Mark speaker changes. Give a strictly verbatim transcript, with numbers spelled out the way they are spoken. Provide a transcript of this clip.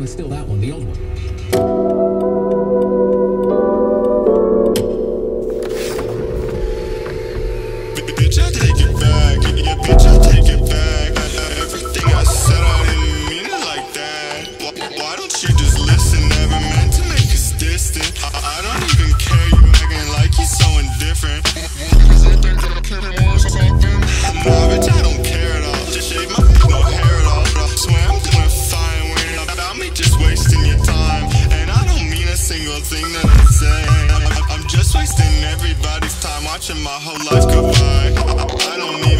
Speaker 1: it's still that one, the old one.
Speaker 2: Bitch, I take it back. Yeah, bitch, I take it back. Everything I said, I didn't mean it like that. Why, why don't you just listen? Never meant to make us distant. I, I don't even care. You acting like you're so indifferent. Nah, bitch, I don't care at all. Just shave my no hair at all. I swear I'm doing fine. Worrying about me, just wasting your time. And I don't mean a single thing that I'm saying. I'm, I'm just wasting everybody's time, watching my whole life go by. I don't need